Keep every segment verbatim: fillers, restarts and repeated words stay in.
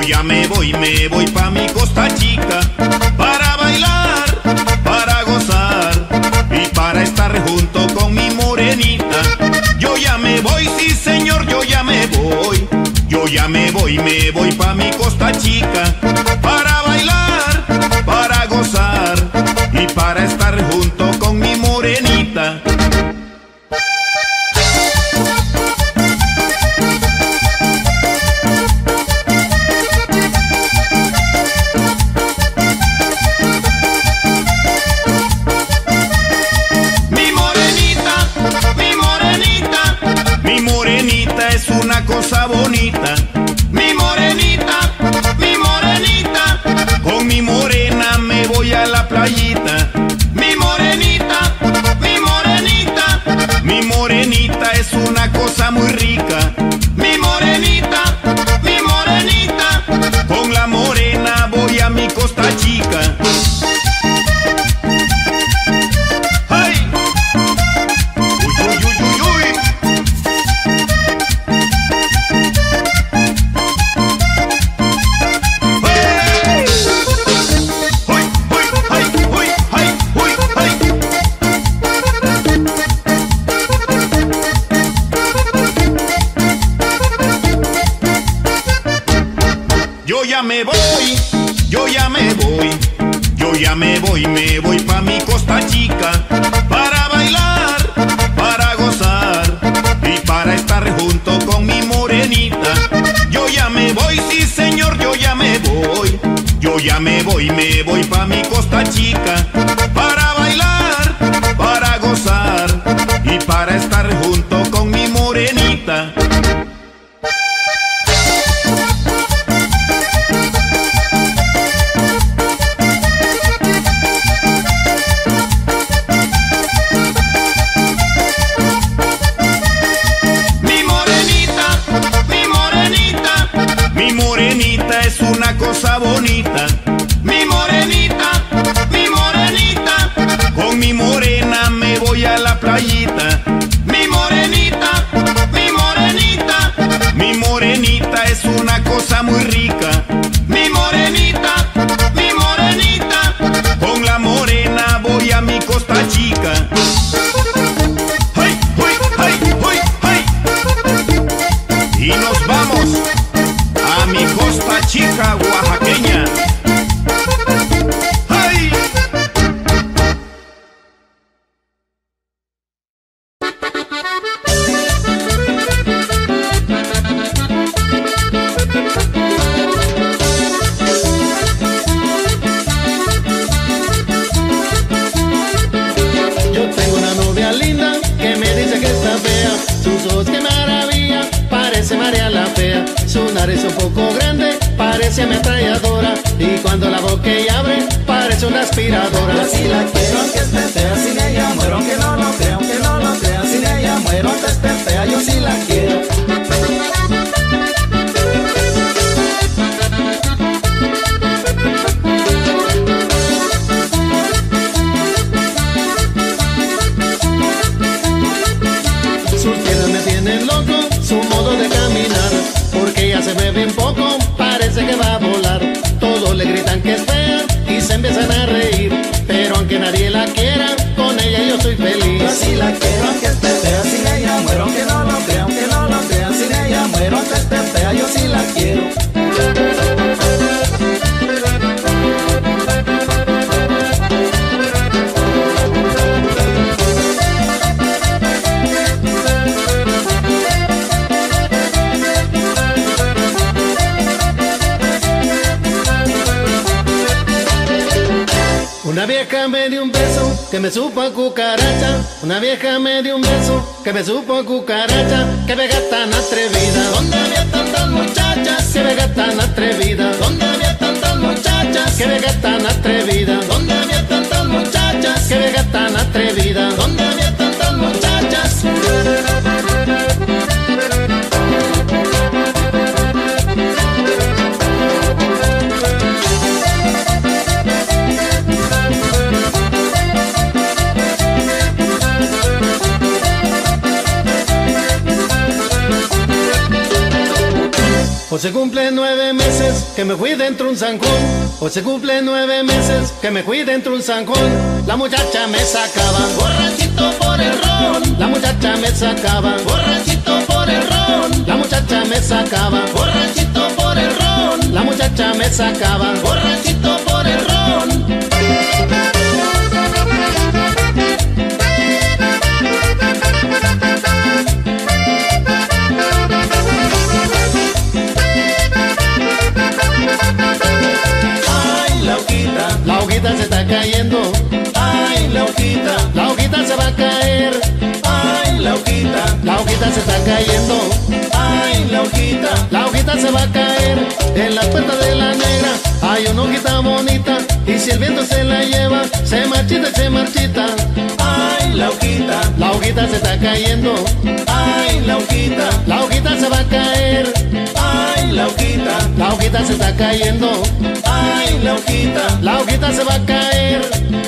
ya me voy, me voy pa' mi Costa Chica, para bailar, para gozar y para estar junto con mi morenita. Yo ya me voy, sí señor, yo ya me voy. Yo ya me voy, me voy pa' mi Costa Chica, para bailar, para gozar y para estar junto con mi morenita. Es una cosa bonita, mi morenita, mi morenita, con mi morena me voy a la playita. Mi morenita, mi morenita, mi morenita es una cosa muy rica. Mi morenita, mi morenita, con la morena voy a mi Costa Chica. Yo ya me voy, yo ya me voy, yo ya me voy, me voy pa' mi Costa Chica, para bailar, para gozar y para estar junto con mi morenita. Yo ya me voy, sí señor, yo ya me voy. Yo ya me voy, me voy pa' mi Costa Chica, para bailar, para gozar y para estar junto con mi morenita. Es una cosa bonita, mi morenita, mi morenita, con mi morena me voy a la playita. Mi morenita, mi morenita, mi morenita es una cosa muy rica. Mi morenita, mi morenita, con la morena voy a mi Costa Chica. ¡Hey, hey, hey, hey, hey! Y nos vamos a mi Costa Chica oaxaqueña. ¡Ay! Yo tengo una novia linda que me dice que está fea, sus ojos que maravilla, parece María la Fea. Su nariz un poco grande, parece ametralladora, y cuando la boca ella abre, parece una aspiradora. Yo sí la quiero aunque esté fea, sin ella muero, aunque no lo crea, aunque no lo crea, sin ella muero, aunque esté fea, yo sí la quiero. Sus piernas me tienen loco, su modo de caminar, porque ella se ve bien poco, parece que va a volar. Todos le gritan que es fea y se empiezan a reír, pero aunque nadie la quiera, con ella yo soy feliz. Yo sí la quiero aunque esté fea, sin ella muero, aunque no lo crea, aunque no lo crea, sin ella muero, aunque esté fea, yo sí la quiero. Una vieja me dio un beso que me supo a cucaracha. Una vieja me dio un beso que me supo a cucaracha. Qué vega tan atrevida. ¿Dónde había tantas muchachas? Qué vega tan atrevida. ¿Dónde había tantas muchachas? Qué vega tan atrevida. ¿Dónde había tantas muchachas? Qué vega tan atrevida. ¿Dónde había tantas muchachas? Se cumple nueve meses que me fui dentro un zanjón. Hoy se cumple nueve meses que me fui dentro un zanjón. La muchacha me sacaba borrachito por el ron. La muchacha me sacaba borrachito por el ron. La muchacha me sacaba borrachito por el ron. La muchacha me sacaba borrachito por el ron. La hojita se está cayendo. Ay, la hojita. La hojita se va a caer. Ay, la hojita. La hojita se está cayendo. Ay, la hojita. La hojita se va a caer. En la puerta de la negra hay una hojita bonita. Y si el viento se la lleva, se marchita y se marchita. Ay, la hojita. La hojita se está cayendo. Ay, la hojita. La hojita se va a caer. Ay, la hojita. La hojita se está cayendo. Ay, la hojita. La hojita se va a caer.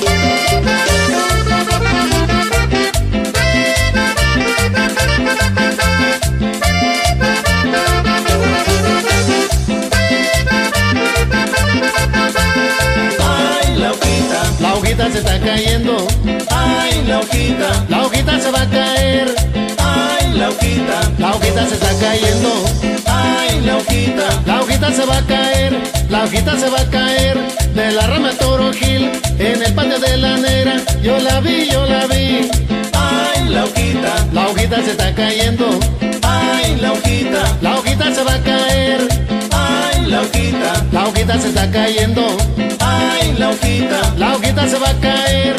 Ay, la hojita. La hojita se está cayendo. Ay, la hojita. La hojita se va a caer. Ay, la hojita. La hojita se está cayendo. Ay, la hojita. La hojita se va a caer. La hojita se va a caer. De la rama Toro Gil, en el patio de la negra. Yo la vi, yo la vi. Ay, la hojita. La hojita se está cayendo. Ay, la hojita. La hojita se va a caer. Ay, la hojita. La hojita se está cayendo. Ay, la hojita. La hojita se va a caer.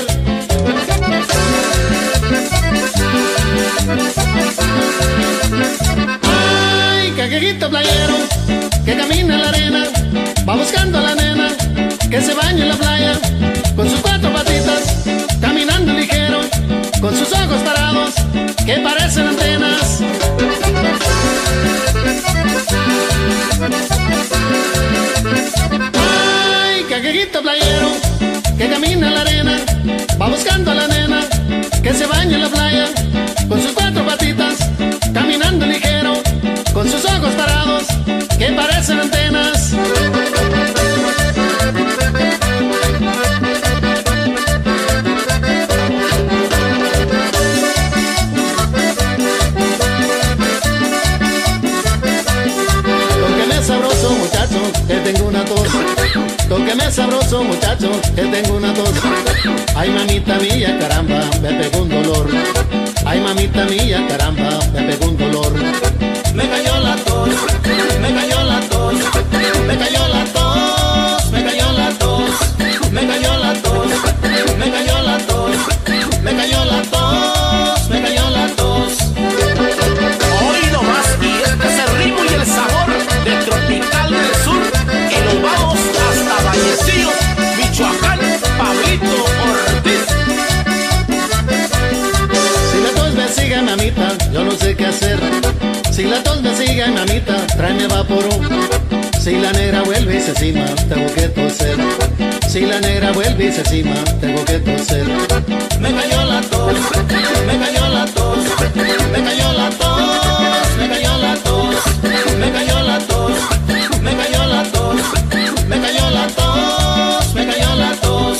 Ay, caquejito playero que camina en la arena, va buscando a la nena que se baña en la playa, con sus cuatro patitas, caminando ligero, con sus ojos parados que parecen antenas. Ay, caquejito playero que camina en la arena, va buscando a la nena que se baña en la playa, con sus cuatro patitas, caminando ligero, con sus ojos parados que parecen antenas. Tóqueme sabroso muchacho, que tengo una tos. Tóqueme sabroso muchacho, que tengo una tos. Ay mamita mía, caramba, me pegó un dolor. Ay mamita mía, caramba, me pegó un dolor. Me cayó la tos, me cayó la tos, me cayó la tos, me cayó la tos, me cayó la tos, me cayó la tos, me cayó la tos, me cayó la tos. Hoy nomás, y este es el ritmo y el sabor del Tropical del Sur, y nos vamos hasta Vallecillo, Michoacán, Pablito Ortiz. Si la tos me sigue, mamita, yo no sé qué hacer. Si la tos me sigue, mamita, tráeme vaporú. Si la negra vuelve y se cima, tengo que toser. Si la negra vuelve y se cima, tengo que toser. Me cayó la tos, me cayó la tos, me cayó la tos, me cayó la tos, me cayó la tos, me cayó la tos, me cayó la tos, me cayó la tos.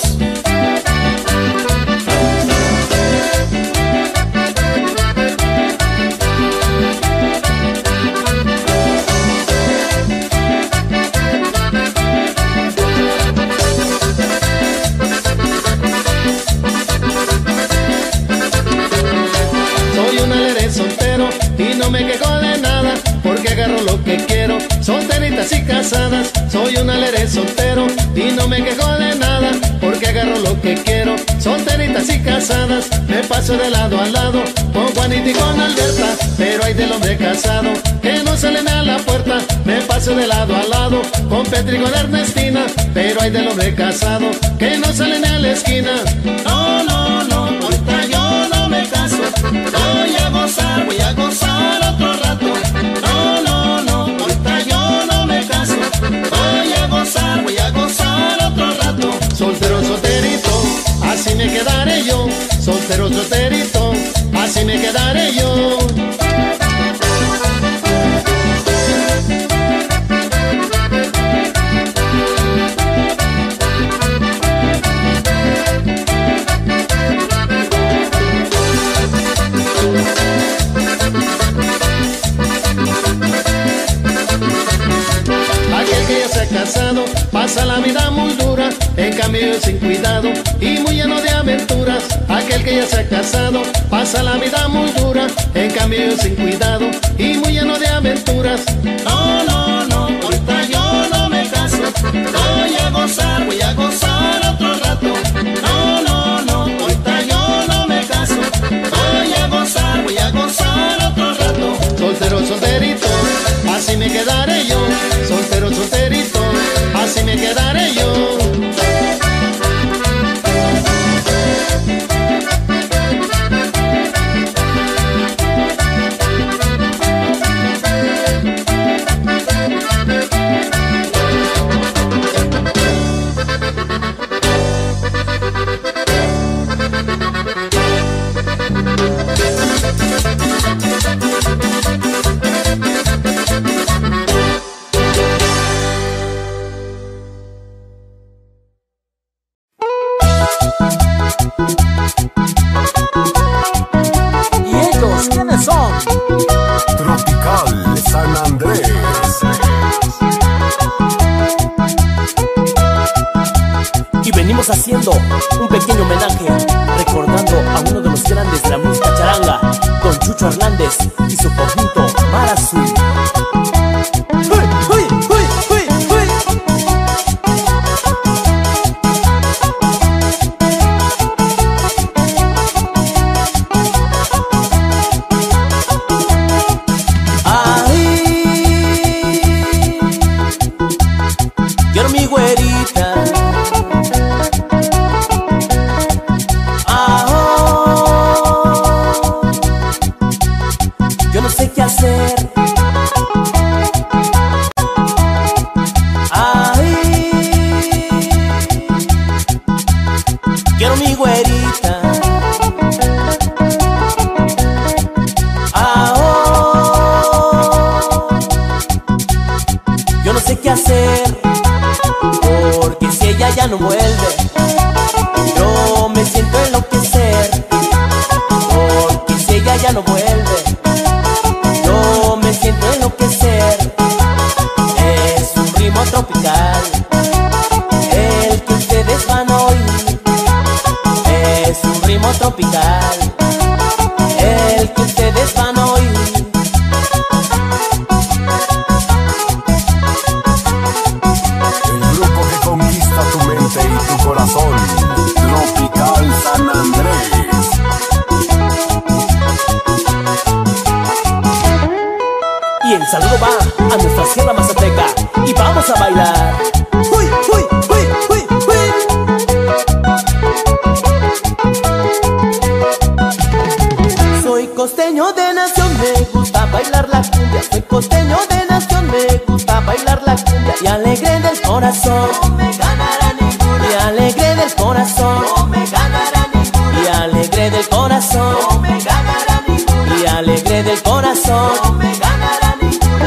me quejo de nada, porque agarro lo que quiero. Solteritas y casadas, soy un aleré soltero. Y no me quejo de nada, porque agarro lo que quiero. Solteritas y casadas, me paso de lado a lado, con Juanita y con Alberta. Pero hay del hombre casado, que no salen a la puerta. Me paso de lado a lado, con Petri y con Ernestina. Pero hay del hombre casado, que no salen a la esquina. No, no, no, ahorita yo no me caso. Voy a gozar, voy a gozar otro rato. No, no, no, ahorita yo no me caso. Voy a gozar, voy a gozar otro rato. Soltero, solterito, así me quedaré yo. Soltero, solterito, así me quedaré yo. casado pasa la vida muy dura, en cambio yo sin cuidado y muy lleno de aventuras. Aquel que ya se ha casado pasa la vida muy dura, en cambio yo sin cuidado y muy lleno de aventuras. No, no, no, ahorita yo no me caso, voy a gozar, voy a gozar otro rato. No, no, no, ahorita yo no me caso, voy a gozar, voy a gozar otro rato. Soltero, solterito, así me quedaré yo. Soltero, solterito, así me quedaré yo. Haciendo un pequeño homenaje, recordando a uno de los grandes de la música charanga, don Chucho Hernández y su conjunto Mar Azul. ¡Uy, uy, uy, uy, uy! Ay, quiero mi güerita. Quiero mi güerita. Ah, oh. Yo no sé qué hacer, porque si ella ya no vuelve, yo me siento enloquecer. Porque si ella ya no vuelve, yo me siento enloquecer. Es un ritmo tropical el que ustedes van a oír. Es un ritmo tropical el que ustedes van a oír. El grupo que conquista tu mente y tu corazón, Tropical San Andrés. Y el saludo va a nuestra Sierra Mazateca y vamos a bailar. ¡Uy, uy, uy, uy, uy! Soy costeño de nación, me gusta bailar la cumbia. Soy costeño de nación, me gusta bailar la cumbia. Y alegre del corazón, No me ganará ninguna, y alegre del corazón, no me ganará ninguna, y alegre del corazón, no me ganará ninguna, y alegre del corazón. no me ganará ninguna.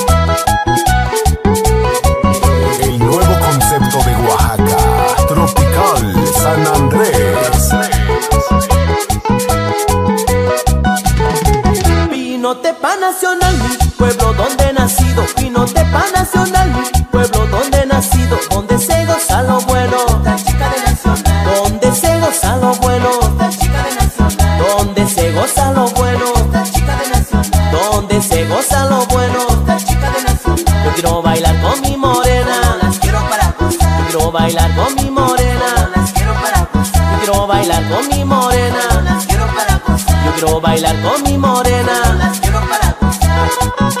El nuevo concepto de Oaxaca, Tropical San Andrés. Pinotepa Nacional, mi pueblo donde he nacido. Pinotepa Nacional, mi pueblo donde he nacido. Donde se goza lo bueno, Esta chica de Nacional, donde se goza lo bueno, esta chica de Nacional, donde se goza lo bueno, esta chica de Nacional, donde se goza lo bueno. esta chica de Nacional. Yo quiero bailar con mi No morena, las quiero para gozar, yo quiero bailar con mi no morena, las quiero para yo gozar, quiero bailar con mi no morena, las quiero para gozar, yo quiero bailar con mi no morena. las quiero para gozar.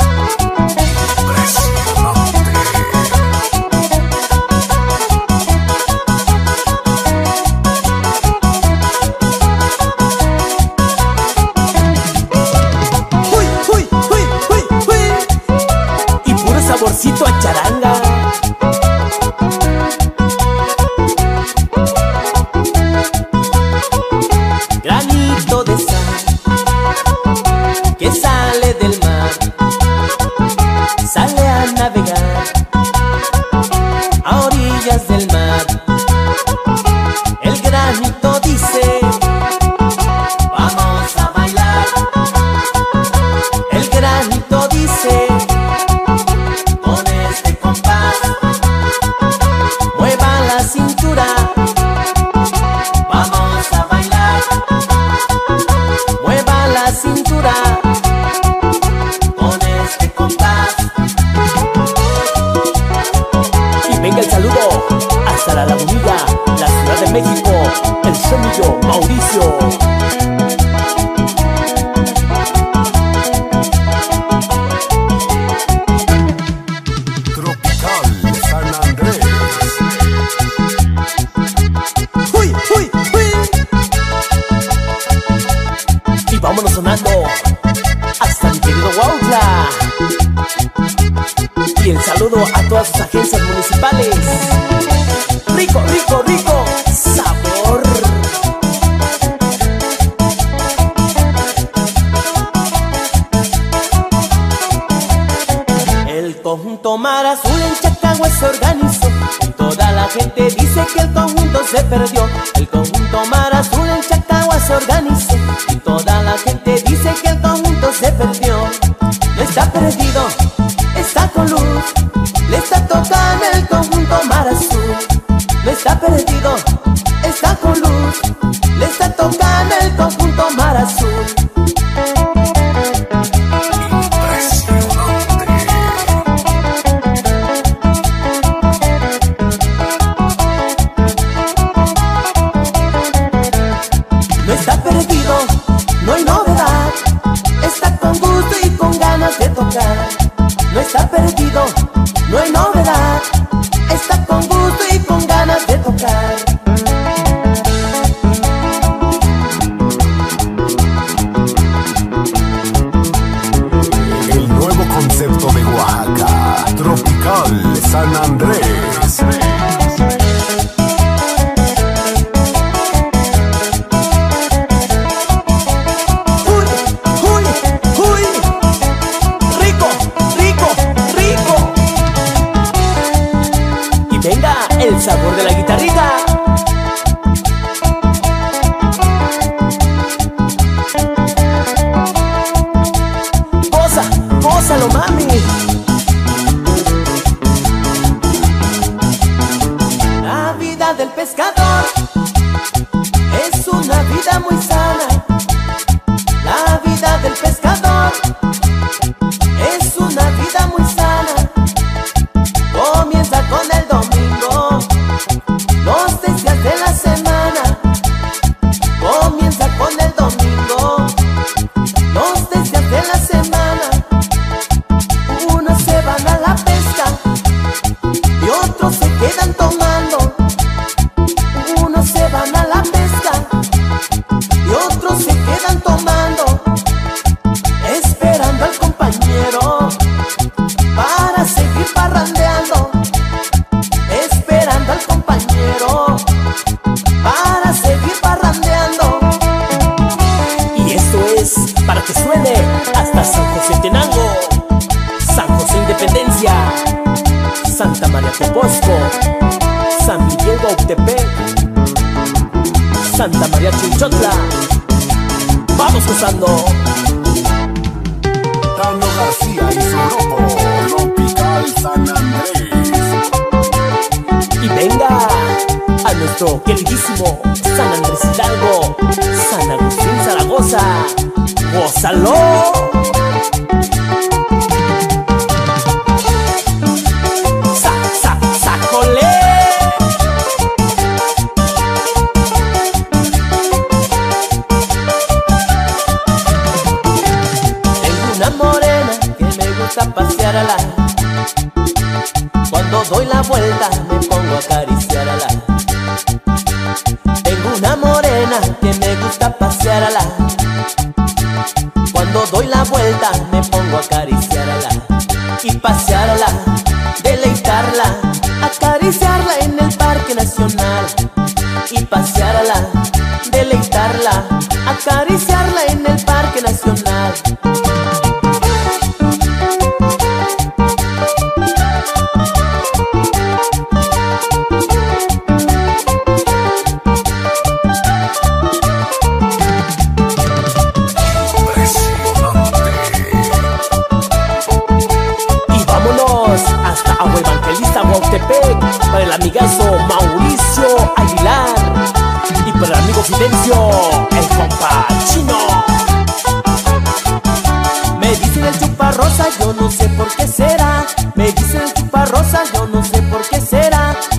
Uy, uy, uy, uy, uy. Y puro saborcito a charanga. Granito de sal saludo hasta La Lagunilla, la Ciudad de México, el sonido Mauricio. Vámonos sonando hasta mi querido Huautla. Y el saludo a todas sus agencias municipales. Rico, rico, rico sabor. El conjunto Mar Azul en Chacagua se organizó y toda la gente dice que el conjunto se perdió. El conjunto Mar Azul en Chacagua se organizó y toda la gente dice que el conjunto se perdió. No está perdido, está con luz. Le está tocando el conjunto Mar Azul. No está perdido, está con luz. Le está tocando el conjunto Mar Azul. No está perdido, no hay novedad. Está con gusto y con ganas de tocar. No está perdido, no hay novedad. Está con gusto y con ganas de tocar. El nuevo concepto de Oaxaca, Tropical San Andrés. El sabor de la guitarrita. Goza, gózalo, mami. La vida del pescador es una vida muy sana. La vida del pescador es una vida muy sana. Comienza con el domingo, los tres días de la semana. Comienza con el domingo, los tres días de la semana. Unos se van a la pesca y otros se quedan tomando. Unos se van a la pesca y otros se quedan tomando, esperando al compañero para seguir parrandeando. Esperando al compañero para seguir parrandeando. Y esto es para que suene hasta San José Tenango, San José Independencia, Santa María Teposco, San Miguel Gautepec, Santa María Chinchotla. Vamos gozando. Tano García y su grupo Tropical San Andrés. Y venga a nuestro queridísimo San Andrés Hidalgo, San Agustín Zaragoza. ¡Gózalo! ¡Sa, sa, sacole! Tengo una morena que me gusta pasearla. Cuando doy la vuelta me pongo a acariciarla. Tengo una morena que me gusta pasearla. Cuando doy la vuelta me pongo a acariciarla y pasearla, deleitarla, acariciarla en el Parque Nacional y pasearla, deleitarla, acariciarla en el Parque Nacional. Hasta Agua Evangelista Huautepec, para el amigazo Mauricio Aguilar y para el amigo Fidencio, el compa chino. Me dicen el chuparrosa, yo no sé por qué será. Me dicen el chuparrosa, yo no sé por qué será.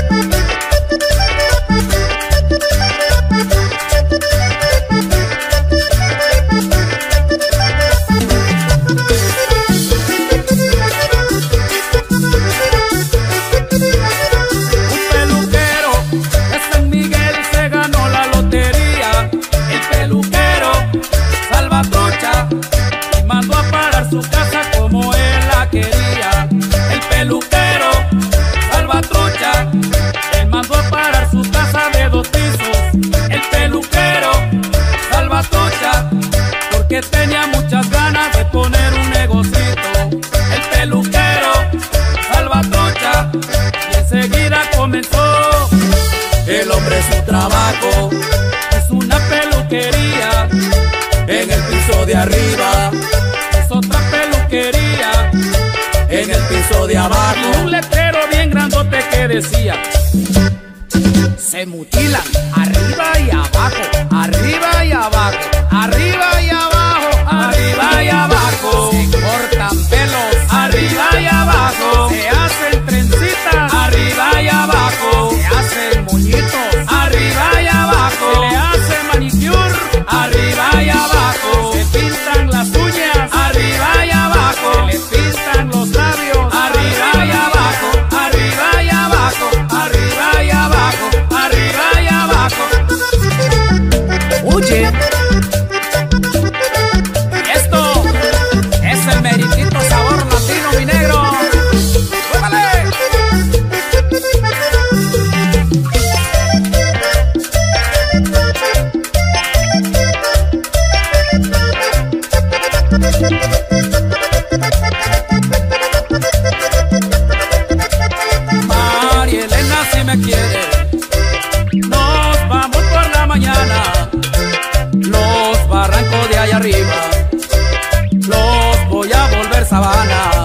de su trabajo. Es una peluquería en el piso de arriba. Es otra peluquería en el piso de abajo. Y un letrero bien grandote que decía: se mutilan arriba y abajo, arriba y abajo, arriba y abajo, arriba y abajo. Se cortan pelos arriba y abajo. Se hacen trencitas arriba y abajo. Se hacen moñitos arriba y abajo. Se le hace manicure arriba y abajo. Se pintan las uñas arriba y abajo. Se le pintan los labios arriba y abajo, arriba y abajo, arriba y abajo, arriba y abajo. Oye, esto es el meritito sabor latino, mi negro. ¡Súbale! María Elena, si me quiere, nos vamos por la mañana. Los barrancos de allá arriba los voy a volver sabana.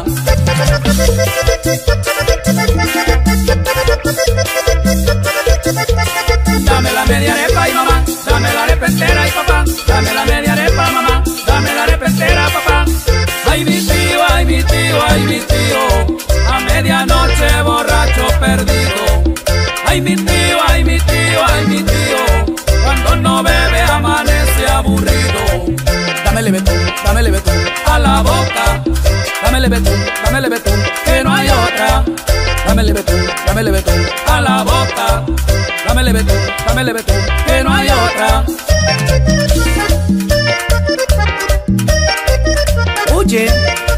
Dame la media arepa y mamá, dame la arepa entera y papá, dame la media arepa mamá, dame la arepa entera papá. Ay mi tío, ay mi tío, ay mi tío, a medianoche borracho perdido. Ay mi tío, ay mi tío, ay mi tío, cuando no bebe amanece aburrido. Dámele betún, dámele betún a la boca. Dámele betún, dámele betún, que no hay otra. Dámele betún, dámele betún a la boca. Dámele betún, dámele betún, que no hay otra. Oye,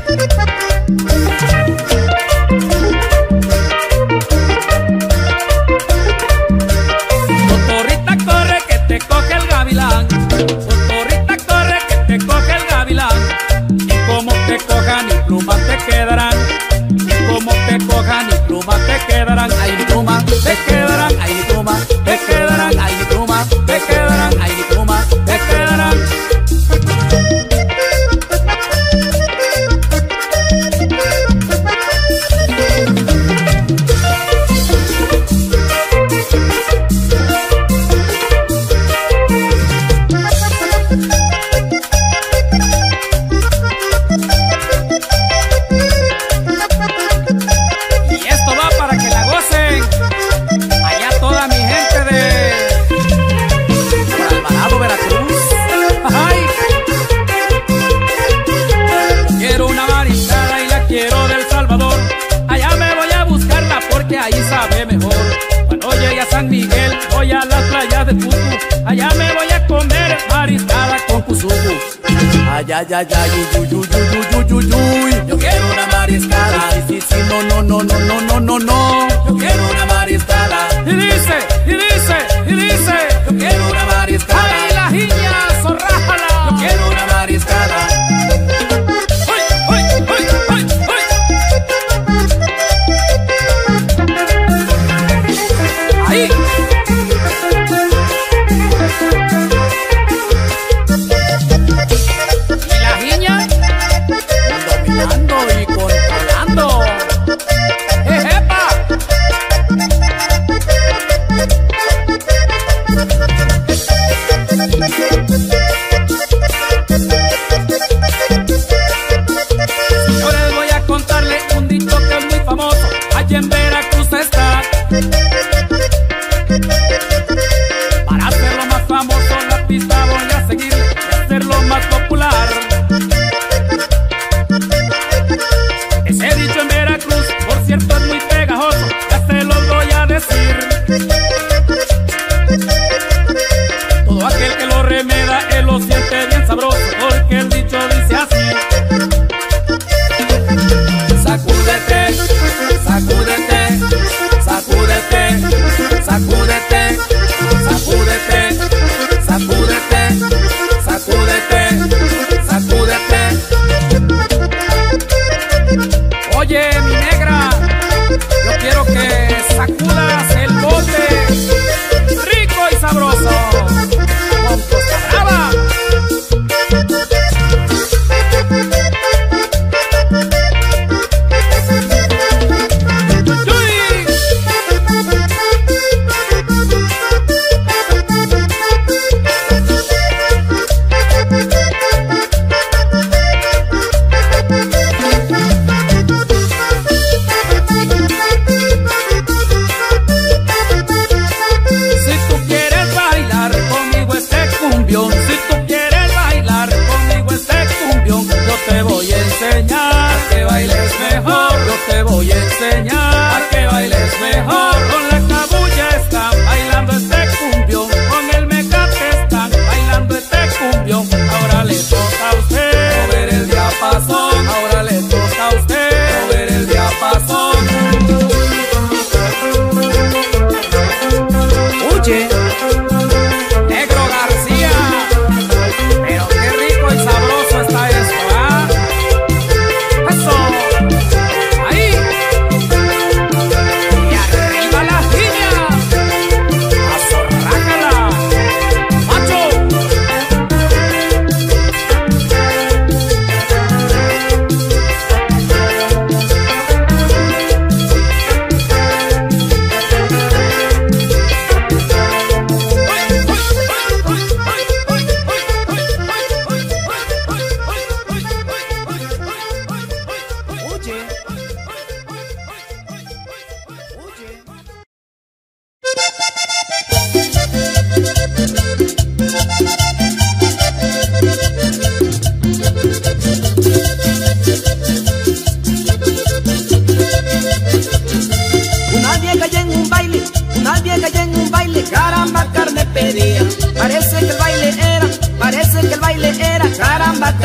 Cotorrita corre que te coge el gavilán. Cotorrita corre que te coge el gavilán. Y como te cojan ni plumas te quedarán. Y como te cojan ni plumas te quedarán. Ay ni plumas te quedarán. Ay ni plumas te quedarán. Ay ni plumas te quedarán. Ay ni plumas te quedarán. Y esto va para que la gocen allá toda mi gente de por Alvarado, Veracruz. Ay, quiero una mariscada y la quiero del Salvador. Allá me voy a buscarla porque ahí sabe mejor. Cuando llegue a San Miguel voy a las playas de Putu. Allá me voy a comer mariscada con cuzucu. Ay, ay, ay, ay, uy, uy, uy, uy, uy, uy, uy. Yo quiero una mariscada. Sí, sí, sí, no, no, no, no, no, no, no, no. Yo quiero una mariscada. Y dice, y dice, y dice. Yo quiero una mariscada. Ay, la jiña, zorrájala. Yo quiero una mariscada. ¡Ay, ay, ay, ay, ay! ¡Ahí! Y la jiña dominando y controlando. ¡Ejepa! Yo les voy a contarle un dicho que es muy famoso. Allá en Veracruz está. Para hacerlo más famoso la pista voy a seguir y hacerlo más popular. Ese dicho en Veracruz, por cierto, es muy pegajoso. Ya se los voy a decir. Todo aquel que lo remeda, él lo siente bien sabroso, porque el dicho dice así: sacúdete, sacúdete, sacúdete, sacúdete, sacúdete, sacúdete, sacúdete, sacúdete. Oye, mi negra, yo quiero que sacudas el bote rico.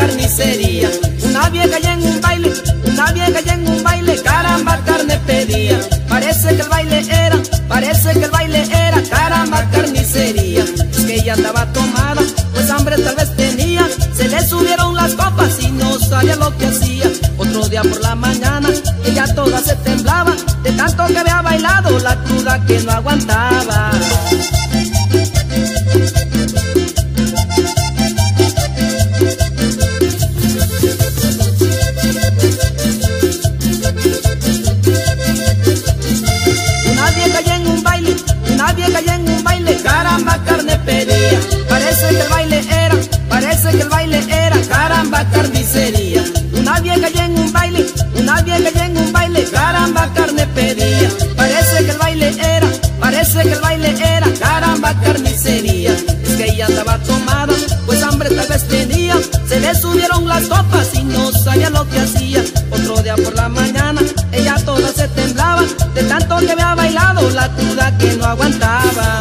carnicería. Una vieja y en un baile, una vieja y en un baile, caramba carne pedía. Parece que el baile era, parece que el baile era, caramba carnicería. Es que ella andaba tomada, pues hambre tal vez tenía. Se le subieron las copas y no sabía lo que hacía. Otro día por la mañana, ella toda se temblaba, de tanto que había bailado la cruda que no aguantaba. Una vieja y en un baile, una vieja y en un baile, caramba carne pedía. Parece que el baile era, parece que el baile era, caramba carnicería. Una vieja y en un baile, una vieja y en un baile, caramba carne pedía. Parece que el baile era, parece que el baile era, caramba carnicería. Es que ella andaba tomada, pues hambre tal vez tenía. Se le subieron las copas y no sabía lo que hacía. Otro día por la mañana, ella toda se temblaba, de tanto que había bailado la cruda que no aguantaba.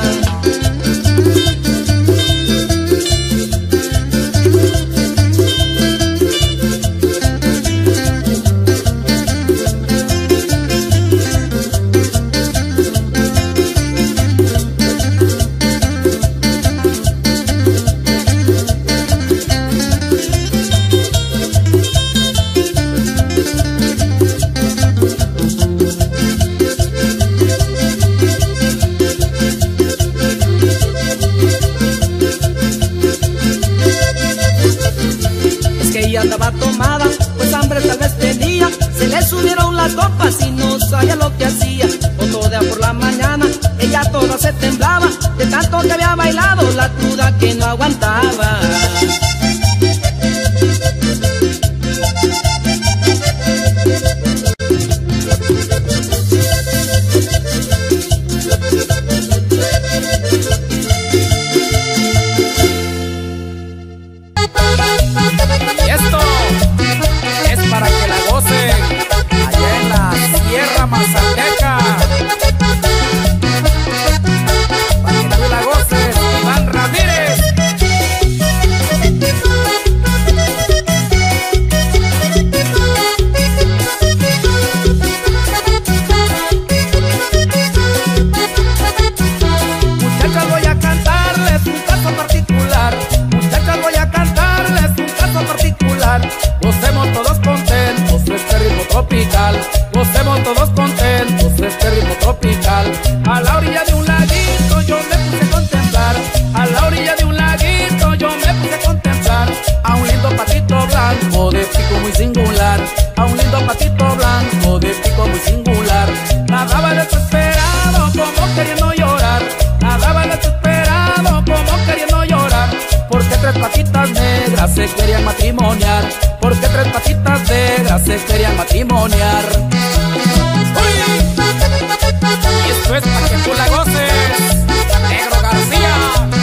Andaba tomada, pues hambre tal vez tenía. Se le subieron las copas y no sabía lo que hacía. Otro día por la mañana, ella toda se temblaba, de tanto que había bailado la cruda que no aguantaba. Gocemos todos contentos este ritmo tropical. A la orilla de un laguito yo me puse a contemplar, a la orilla de un laguito yo me puse a contemplar a un lindo patito blanco de pico muy singular, a un lindo patito blanco de pico muy singular. Nadaba desesperado como queriendo llorar, nadaba desesperado como queriendo llorar, porque tres patitas negras se querían matrimoniar, porque tres patitas negras se querían matrimoniar. Y esto es para que tú la goces, Negro García.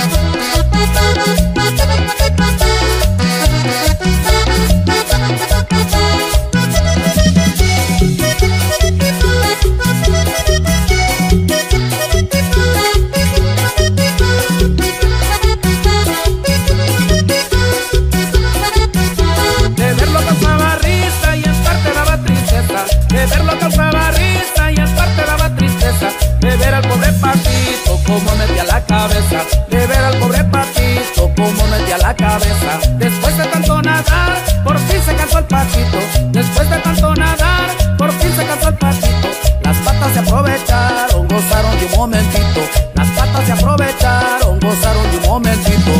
De verlo causaba risa y en parte daba tristeza, de verlo causaba risa y en parte daba tristeza, de ver al pobre patito como metía la cabeza, de ver al pobre patito como metía la cabeza. Después de tanto nadar, por fin se cansó el patito, después de tanto nadar, por fin se cansó el patito. Las patas se aprovecharon, gozaron de un momentito, las patas se aprovecharon, gozaron de un momentito.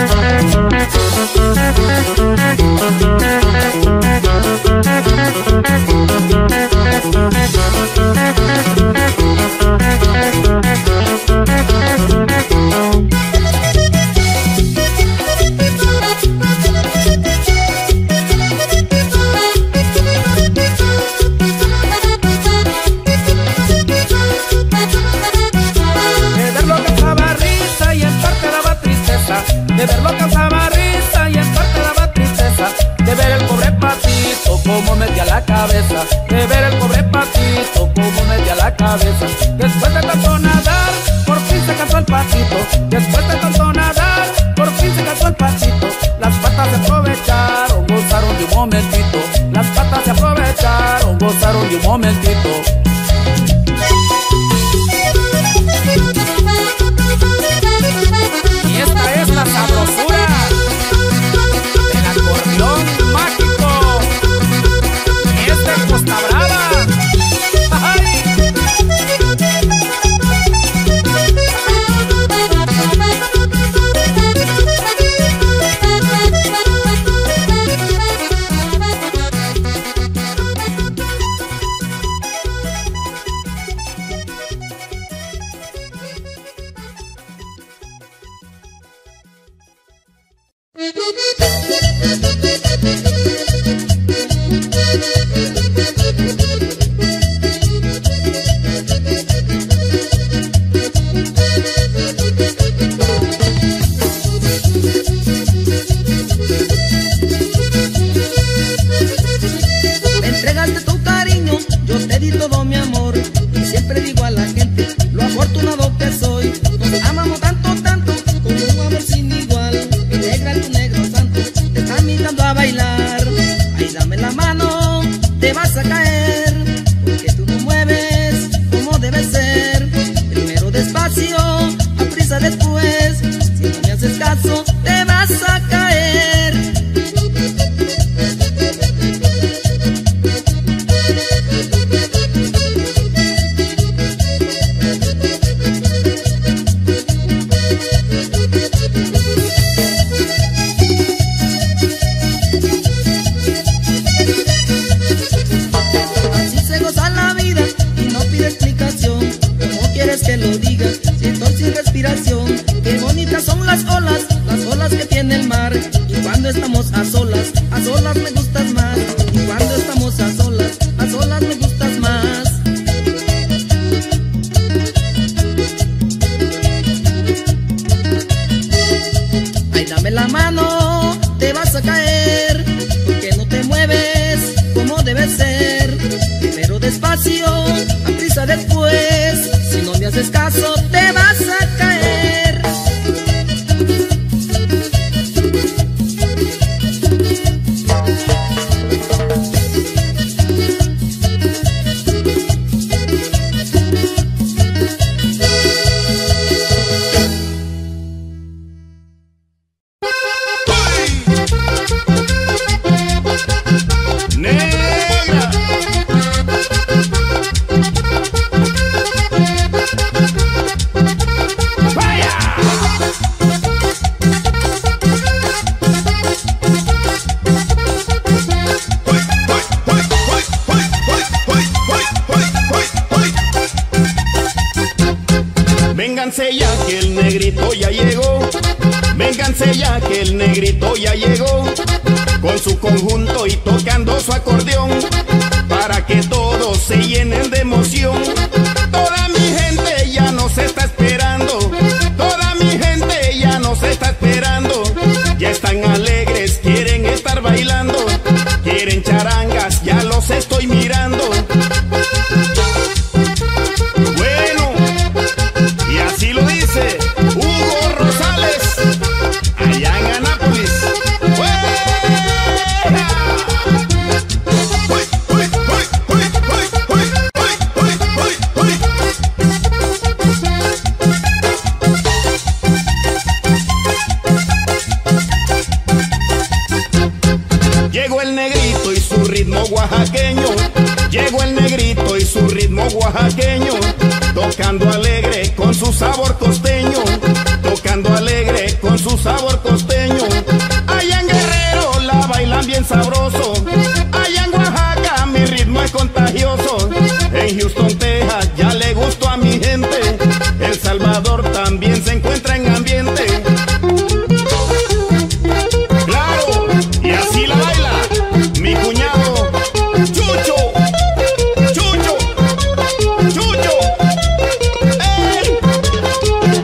De verlo causaba risa y en parte daba tristeza, de ver el pobre patito como metía la cabeza, de ver el pobre patito como metía la cabeza. Después de tanto nadar, por fin se cansó el patito, después de tanto nadar, por fin se cansó el patito. Las patas se aprovecharon, Pablito. Y esta es la sabrosura del acordeón mágico. Y esta es Costa Brava. ¡Ay! Vénganse ya que el negrito ya llegó, vénganse ya que el negrito ya llegó, con su conjunto y tocando su acordeón, para que todos se llenen de emoción. Toda mi gente ya nos está esperando, toda mi gente ya nos está esperando, ya están alegres, quieren estar bailando, quieren charangas, ya los estoy mirando. Hugo Rosales, allá en Anápolis. Llegó el negrito y su ritmo oaxaqueño, llegó el negrito y su ritmo oaxaqueño, tocando alegre con su sabor costeño, tocando alegre con su sabor costeño. Allá en Guerrero la bailan bien sabroso, allá en Oaxaca mi ritmo es contagioso, en Houston, Texas ya le gustó a mi gente, El Salvador también se encuentra en ambiente. Claro, y así la baila mi cuñado Chucho, Chucho, Chucho. ¡Ey!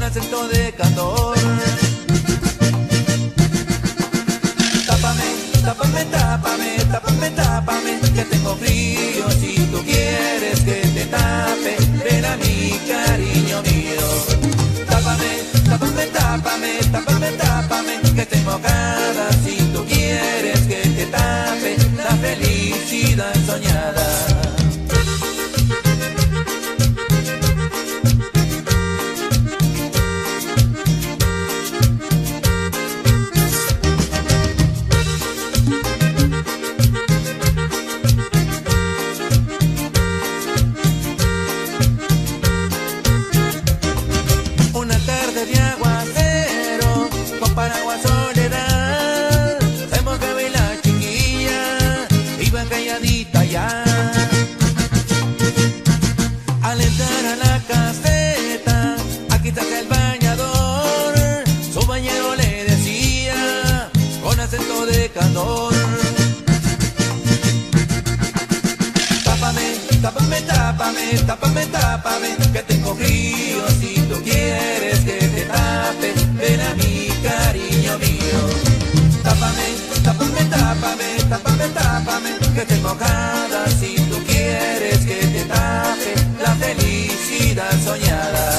acento de candor. Tápame, tápame, tápame, tápame, tápame, que tengo frío. Si tú quieres que te tape, ven a mi cariño mío. Tápame, tápame, tápame, tápame, tápame, que estoy mojada. Si tú quieres que te tape la felicidad soñada. Tápame, tápame, tápame, tápame, que tengo frío. Si tú quieres que te tape, ven a mi cariño mío. Tápame, tápame, tápame, tápame, tápame, que estoy mojada. Si tú quieres que te tape la felicidad soñada.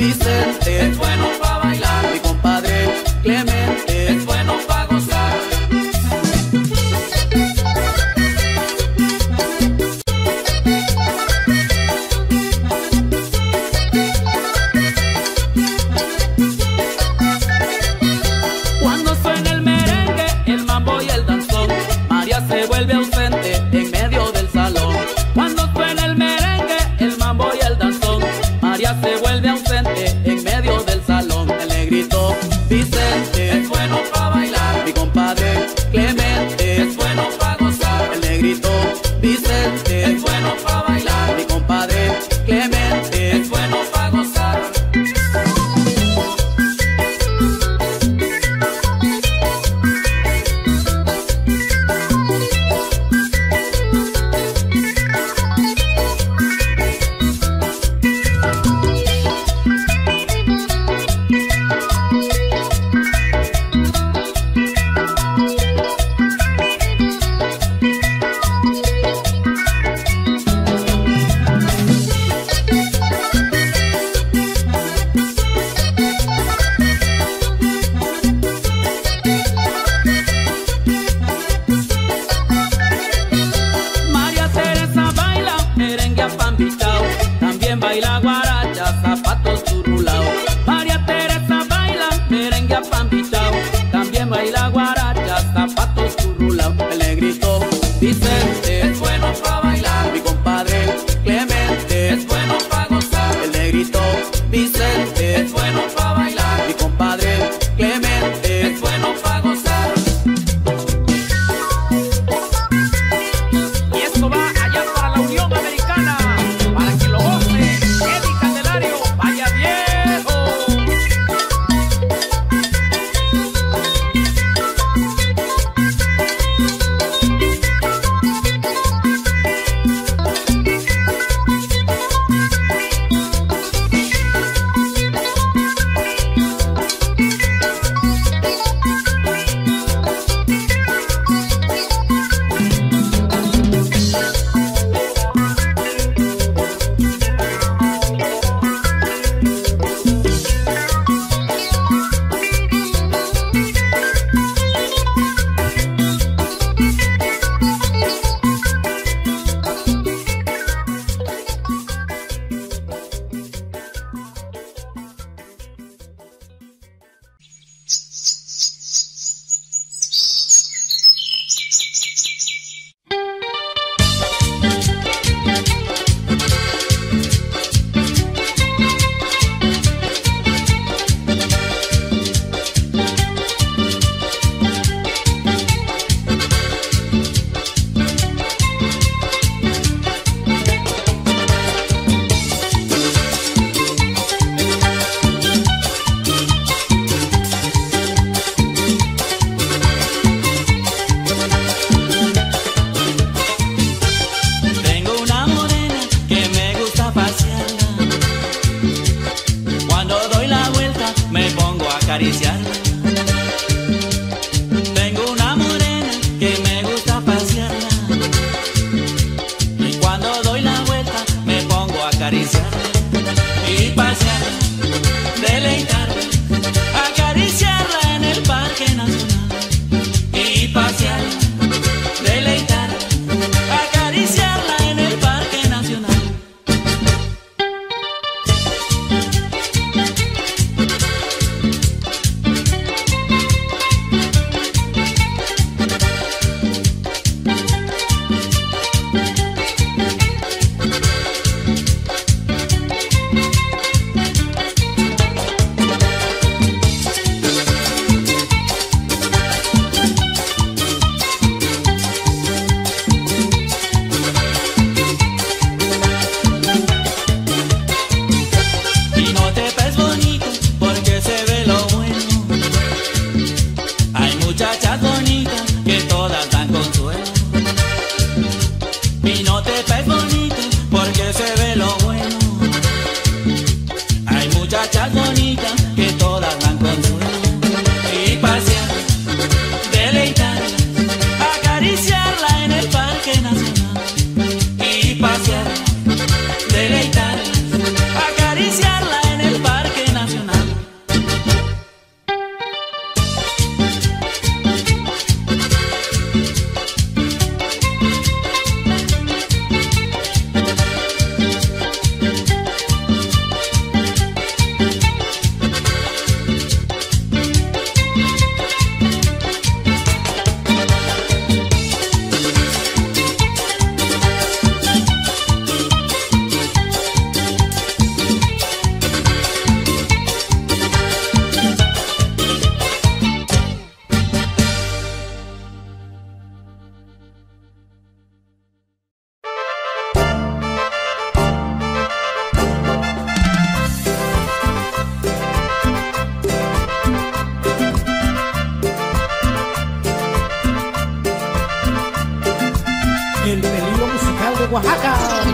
Vicente es bueno para bailar. Mi compadre Clemente es bueno para gozar. Cuando suena el merengue, el mambo y el danzón, María se vuelve ausente en medio del salón. Cuando suena el merengue, el mambo y el danzón, María se vuelve ausente en medio del salón. El negrito Vicente es bueno para bailar. Mi compadre Clemente es bueno para gozar. El negrito Vicente es bueno para bailar. Mi compadre Clemente es bueno para gozar. María Teresa baila merengue apambichao, también baila guaracha, zapatos churrulao. María Teresa baila merengue apambichao, también baila guaracha, zapatos churrulao. El negrito Vicente es bueno para bailar. Mi compadre Clemente es bueno para gozar. El negrito Vicente es bueno para bailar. Mi compadre Clemente es bueno para gozar. Y esto va allá para la Unión Americana, para que lo goce Eddie Candelario, vaya viejo. Acariciarla. Tengo una morena que me gusta pasearla, y cuando doy la vuelta me pongo a acariciarla y pasearla, deleitarla, acariciarla en el Parque Nacional y pasearla, deleitarla, acariciarla en el Parque Nacional. Oaxaca.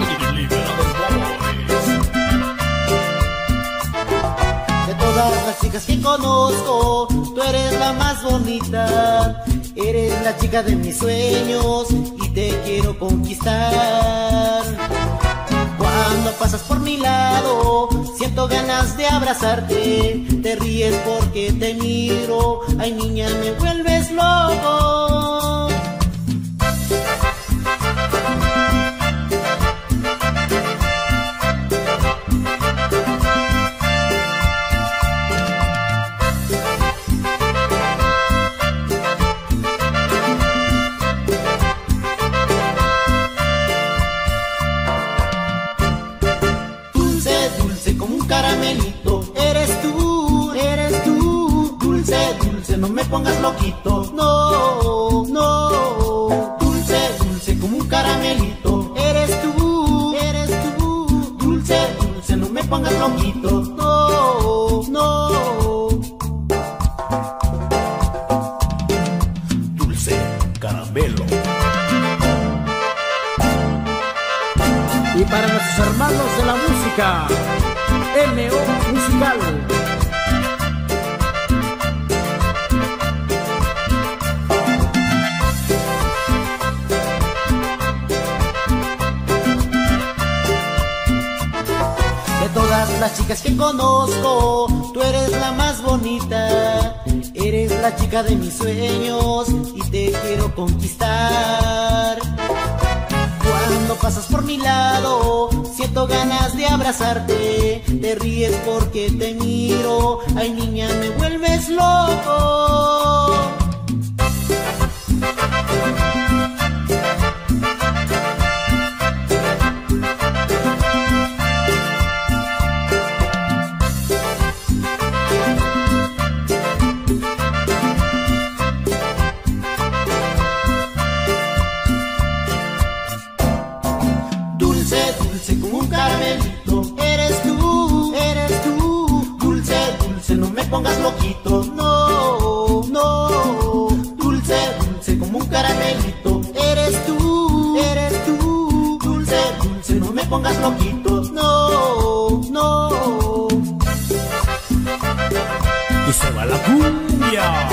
De todas las chicas que conozco, tú eres la más bonita. Eres la chica de mis sueños y te quiero conquistar. Cuando pasas por mi lado, siento ganas de abrazarte. Te ríes porque te miro, ay niña, me vuelves loco. Caramelito, eres tú, eres tú. Dulce, dulce, no me pongas loquito. No, no. Dulce, dulce, como un caramelito. Eres tú, eres tú. Dulce, dulce, no me pongas loquito. No, no. Dulce caramelo. Y para nuestros hermanos de la música, M O Musical. De todas las chicas que conozco, tú eres la más bonita. Eres la chica de mis sueños y te quiero conquistar. Cuando pasas por mi lado, siento ganas de abrazarte. Te ríes porque te miro, ay niña, me vuelves loco. Dulce como un caramelito, eres tú, eres tú. Dulce, dulce, no me pongas loquito. No, no. Dulce, dulce como un caramelito, eres tú, eres tú. Dulce, dulce, no me pongas loquito. No, no. Y se va la cumbia.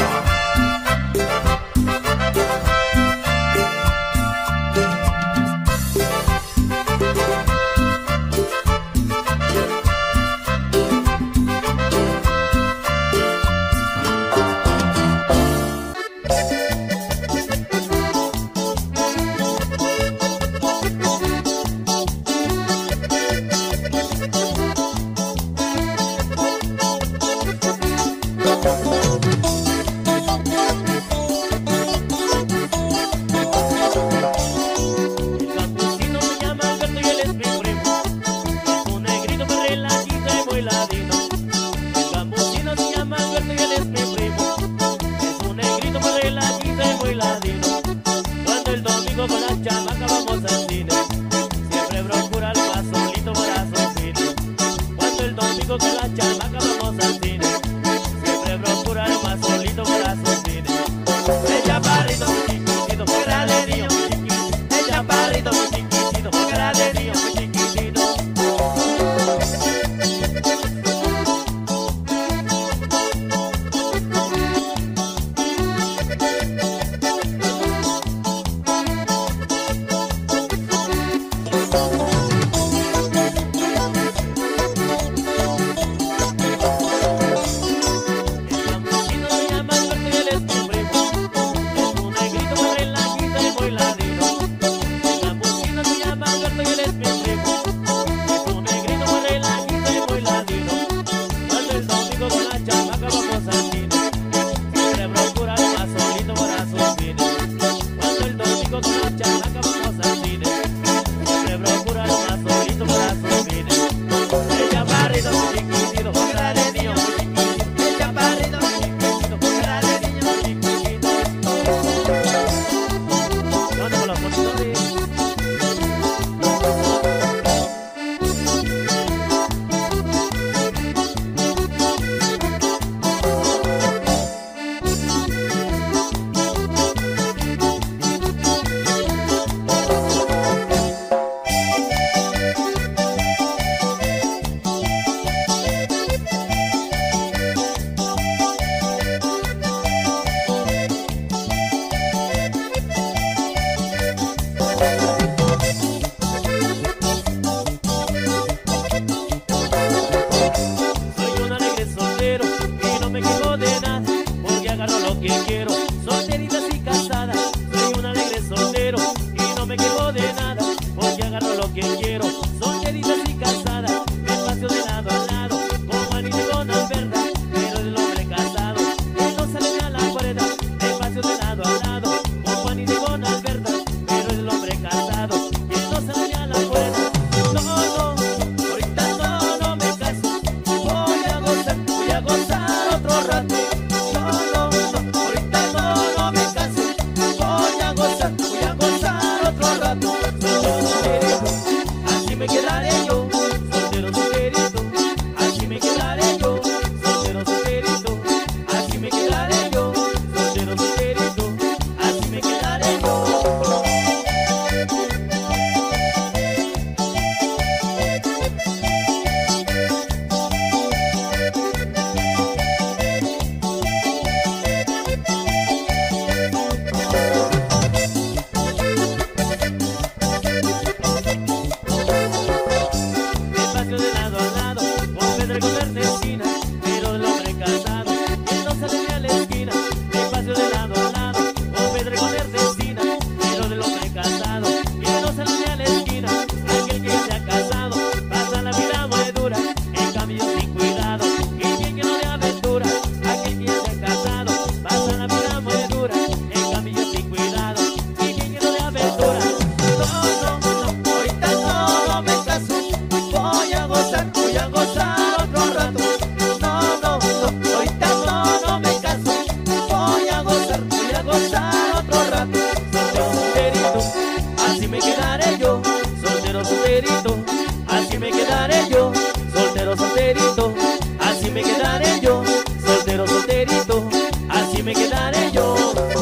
voy a gozar otro rato. No, no, no, ahorita no, no me caso. Voy a gozar, voy a gozar otro rato. Soltero, solterito, así me quedaré yo. Soltero, solterito, así me quedaré yo. Soltero, solterito, así me quedaré yo. Soltero, solterito, así me quedaré yo.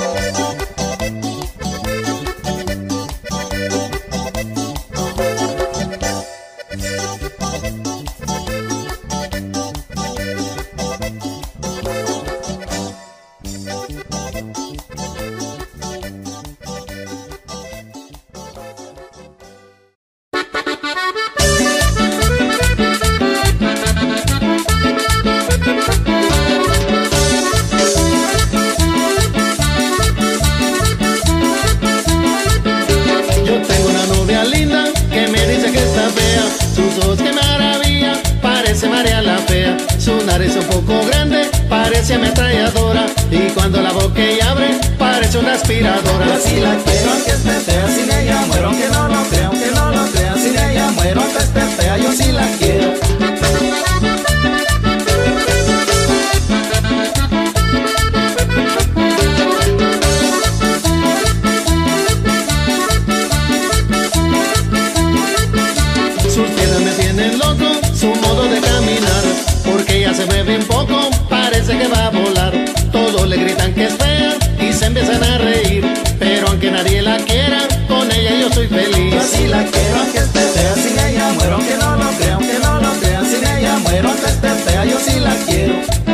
Parece un poco grande, parece ametralladora, y cuando la boca ella abre, parece una aspiradora. Yo sí la quiero aunque esté fea, sin ella muero, aunque no lo crea, aunque no lo crea, sin ella muero, aunque esté fea, yo sí la quiero. Sus piernas me tienen loco, su modo de caminar, porque ella se ve bien poco, parece que va a volar. Todos le gritan que es fea y se empiezan a reír, pero aunque nadie la quiera, con ella yo soy feliz. Yo sí la quiero aunque esté fea, sin ella muero, aunque no lo crea, aunque no lo crea, sin ella muero, aunque esté fea, yo sí la quiero.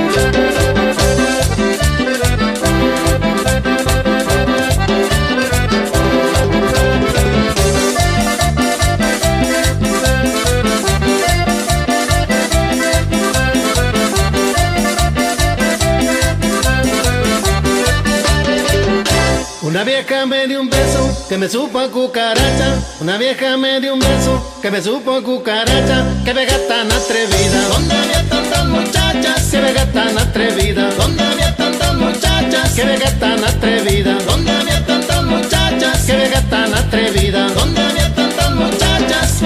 Una vieja me dio un beso que me supo a cucaracha. Una vieja me dio un beso que me supo a cucaracha. Qué vega tan atrevida. ¿Dónde había tantas muchachas? Qué vega tan atrevida. ¿Dónde había tantas muchachas? Qué vega tan atrevida. ¿Dónde había tantas muchachas? Qué vega tan atrevida. ¿Dónde había tantas muchachas?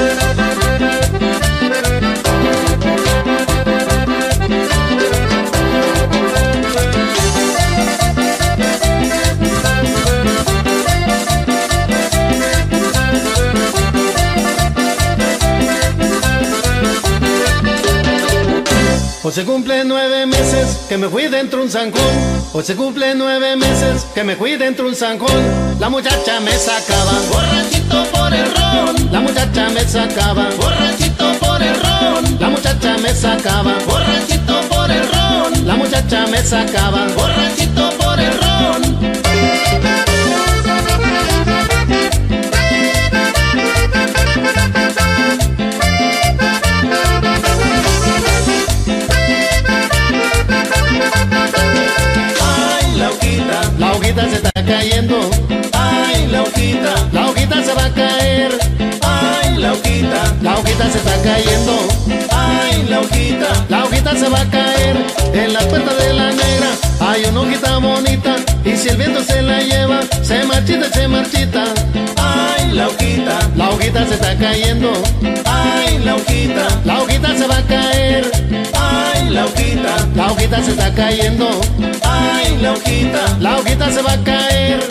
Hoy se cumple nueve meses que me fui dentro un zancón. Hoy se cumple nueve meses que me fui dentro un zancón. La muchacha me sacaba borrachito por el ron. La muchacha me sacaba borrachito por el ron. La muchacha me sacaba borrachito por el ron. La muchacha me sacaba borrachito por el ron. La hojita se está cayendo. Ay, la hojita. La hojita se va a caer. Ay, la hojita. La hojita se está cayendo. Ay, la hojita. La hojita se va a caer. En las puertas de la negra hay una hojita bonita, y si el viento se la lleva, se marchita y se marchita. Ay, la hojita. La hojita se está cayendo. Ay, la hojita. La hojita se va a caer. Ay, la hojita. La hojita se está cayendo. Ay, la hojita. La hojita se va a caer.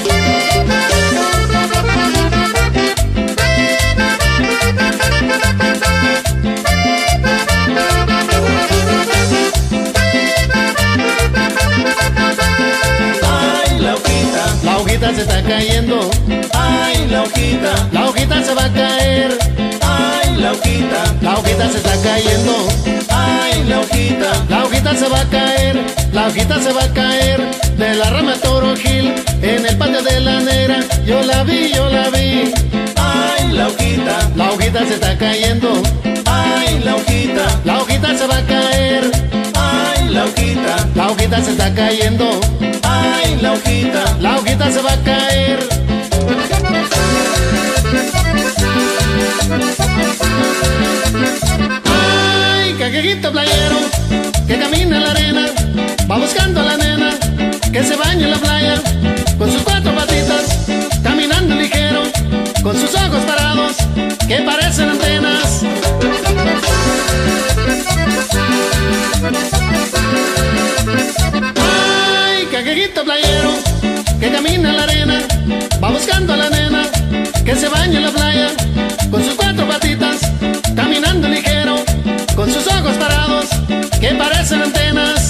Ay, la hojita. La hojita se está cayendo. Ay, la hojita. La hojita se va a caer. Ay, la hojita. La hojita se está cayendo. Ay, la hojita. La hojita se va a caer. La hojita se va a caer. De la rama Toro Gil, en el patio de la negra, yo la vi, yo la vi. Ay, la hojita. La hojita se está cayendo. Ay, la hojita. La hojita se va a caer. Ay, la hojita. La hojita se está cayendo. Ay, la hojita. La hojita se va a caer. Ay, caqueguito playero que camina en la arena, va buscando a la nena que se baña en la playa, con sus cuatro patitas, caminando ligero, con sus ojos parados que parecen antenas. baña en la playa, con sus cuatro patitas, caminando ligero, con sus ojos parados, que parecen antenas.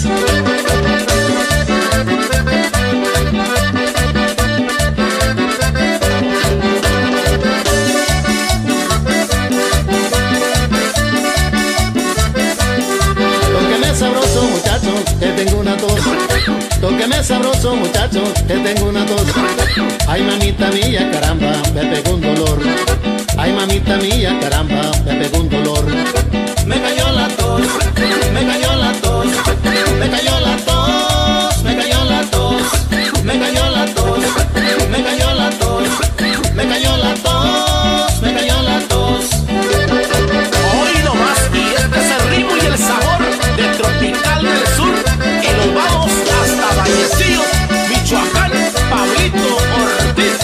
Tóqueme sabroso, muchacho, que tengo una tos. Tóqueme sabroso, muchacho, que tengo una tos. Ay, mamita mía, caramba, me pegó un dolor. Ay, mamita mía, caramba, me pegó un dolor. Me cayó la tos, me cayó la tos, me cayó la tos, me cayó la tos, me cayó la tos, me cayó la tos, me cayó la tos, me cayó la tos. Hoy nomás, y este es el ritmo y el sabor del Tropical del Sur, y nos vamos hasta Vallecillo, Michoacán, Pablito Ortiz.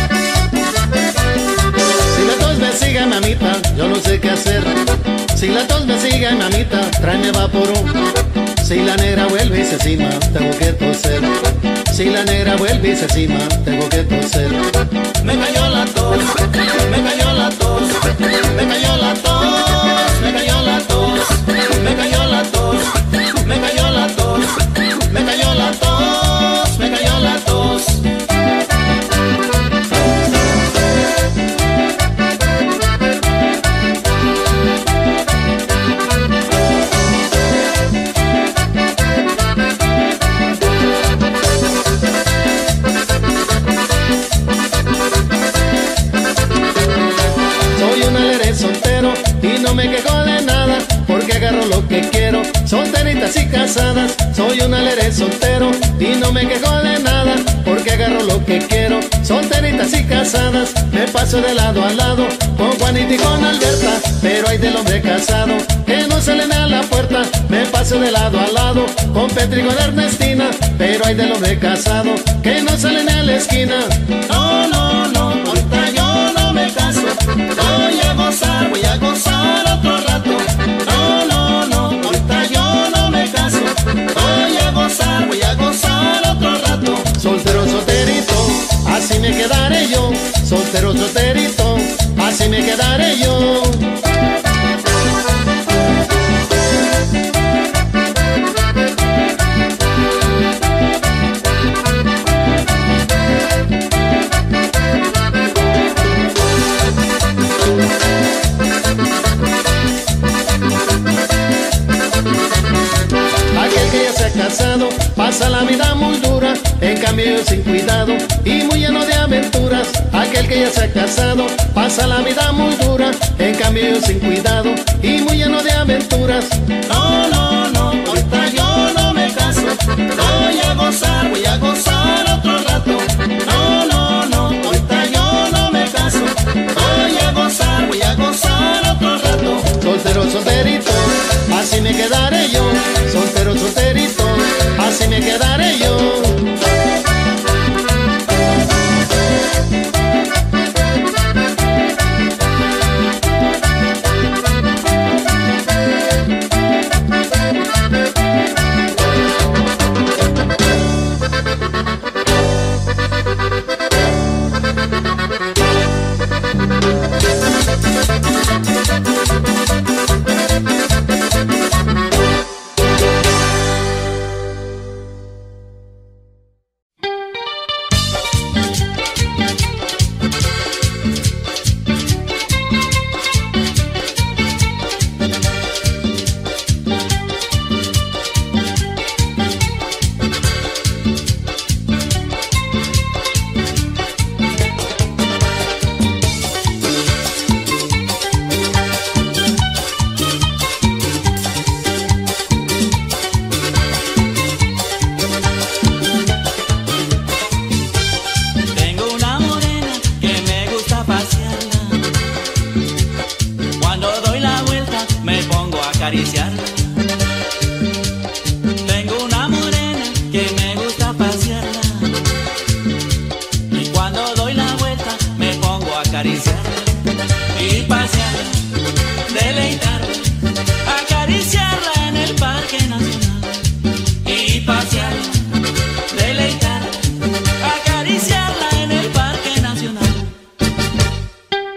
Si la tos me sigue, mamita, yo no sé qué hacer. Si la tos me sigue, mamita, tráeme vaporón. Si la negra vuelve y se cima, tengo que toser. Si la negra vuelve y se cima, tengo que toser. Me cayó la tos, me cayó la tos, me cayó la tos, me cayó la tos, me cayó la tos, me cayó la tos, me cayó la tos, me cayó la tos. Soltero y no me quejo de nada, porque agarro lo que quiero, solteritas y casadas. Soy un alegre soltero y no me quejo de nada, porque agarro lo que quiero, solteritas y casadas. Me paso de lado a lado con Juanita y con Alberta, pero hay del hombre casado que no salen a la puerta. Me paso de lado a lado con Petri y con Ernestina, pero hay del hombre casado que no salen a la esquina. No, no, no, ahorita yo no me caso. Voy a gozar, voy a gozar otro rato. No, no, no, ahorita yo no me caso. Voy a gozar, voy a gozar otro rato. Soltero, solterito, así me quedaré yo. Soltero, solterito, así me quedaré yo. Aquel que ya se ha casado pasa la vida muy dura, en cambio yo sin cuidado y muy lleno de aventuras. Aquel que ya se ha casado pasa la vida muy dura, en cambio yo sin cuidado y muy lleno de aventuras. No, no, no, ahorita yo no me caso. Voy a gozar, voy a gozar otro rato. No, no, no, ahorita yo no me caso. Voy a gozar, voy a gozar otro rato. Soltero, solterito, así me quedaré yo. Soltero, solterito, así me quedaré yo. acariciarla. Tengo una morena que me gusta pasearla, y cuando doy la vuelta me pongo a acariciarla y pasearla, deleitarla, acariciarla en el Parque Nacional y pasearla, deleitarla, acariciarla en el Parque Nacional.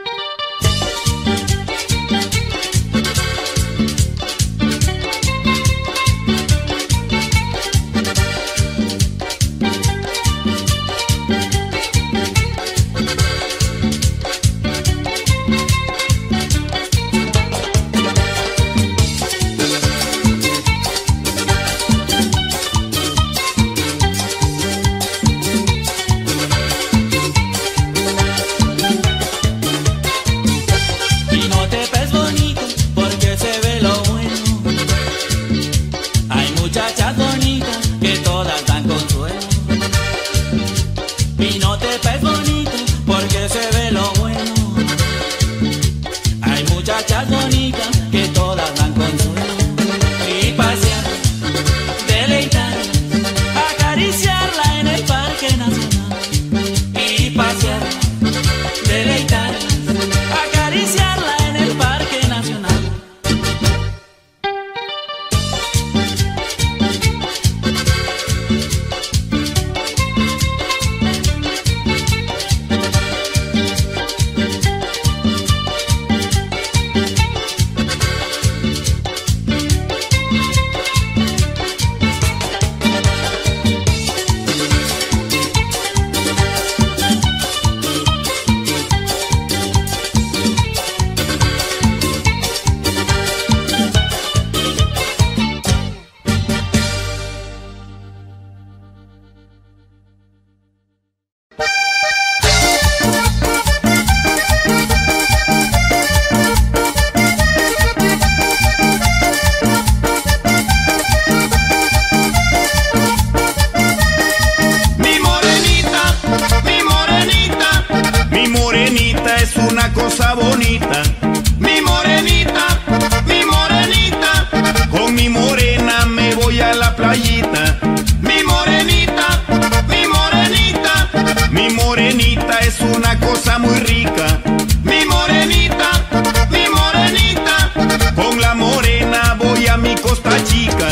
playita. Mi morenita, mi morenita, mi morenita es una cosa muy rica. Mi morenita, mi morenita, con la morena voy a mi Costa Chica.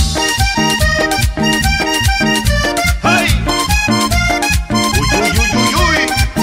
¡Ay! ¡Uy, uy, uy, uy, uy!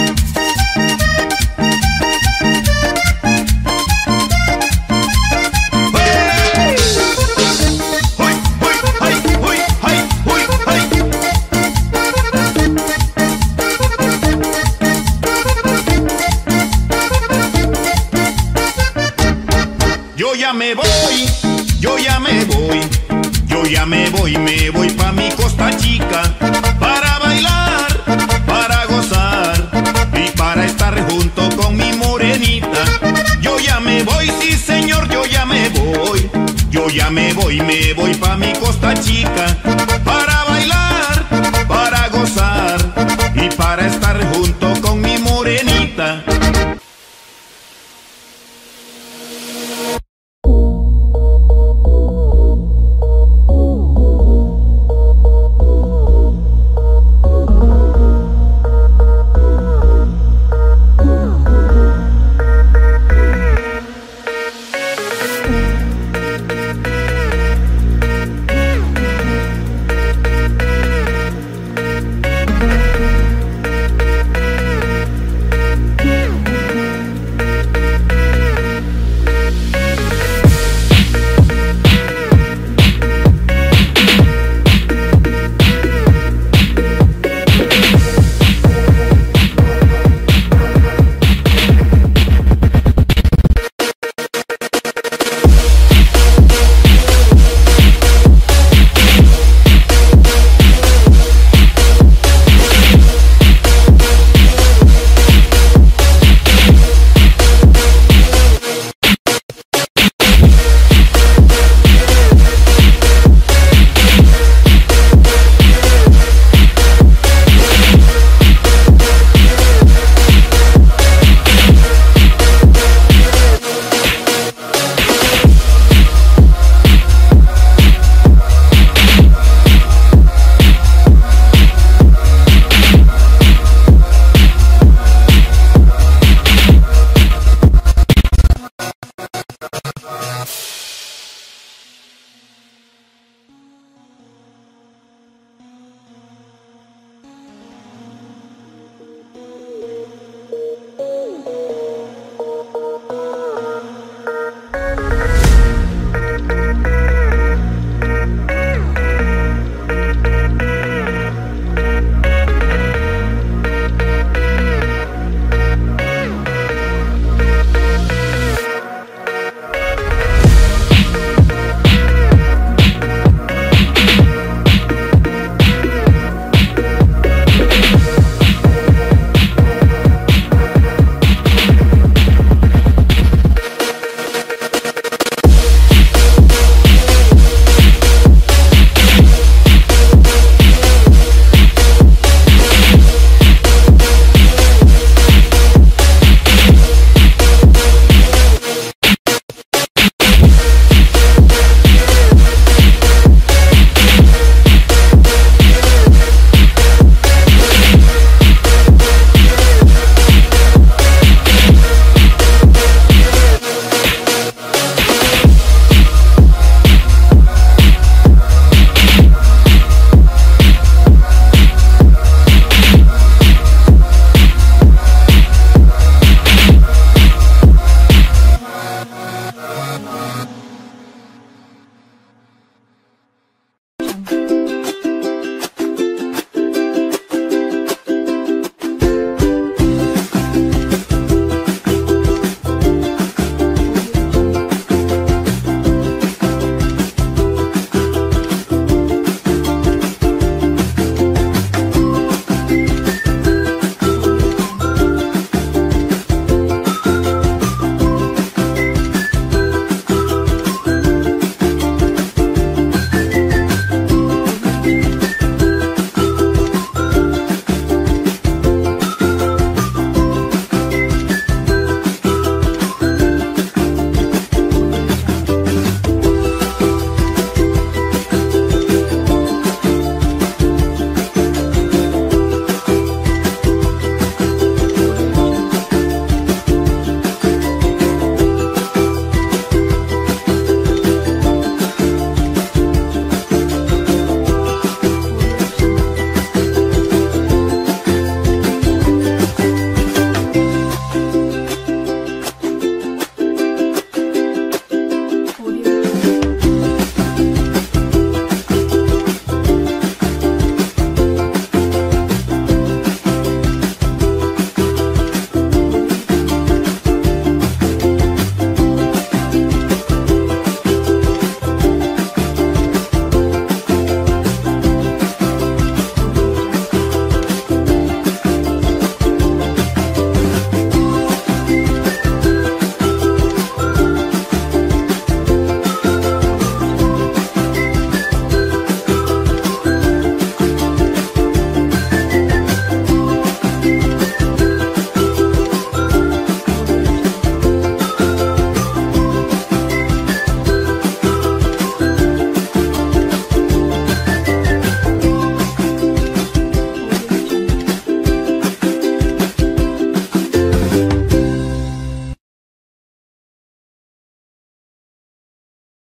Yo ya me voy, yo ya me voy, yo ya me voy, me voy pa' mi Costa Chica, para bailar, para gozar y para estar junto con mi morenita. Yo ya me voy, sí señor, yo ya me voy, yo ya me voy, me voy pa' mi Costa Chica, para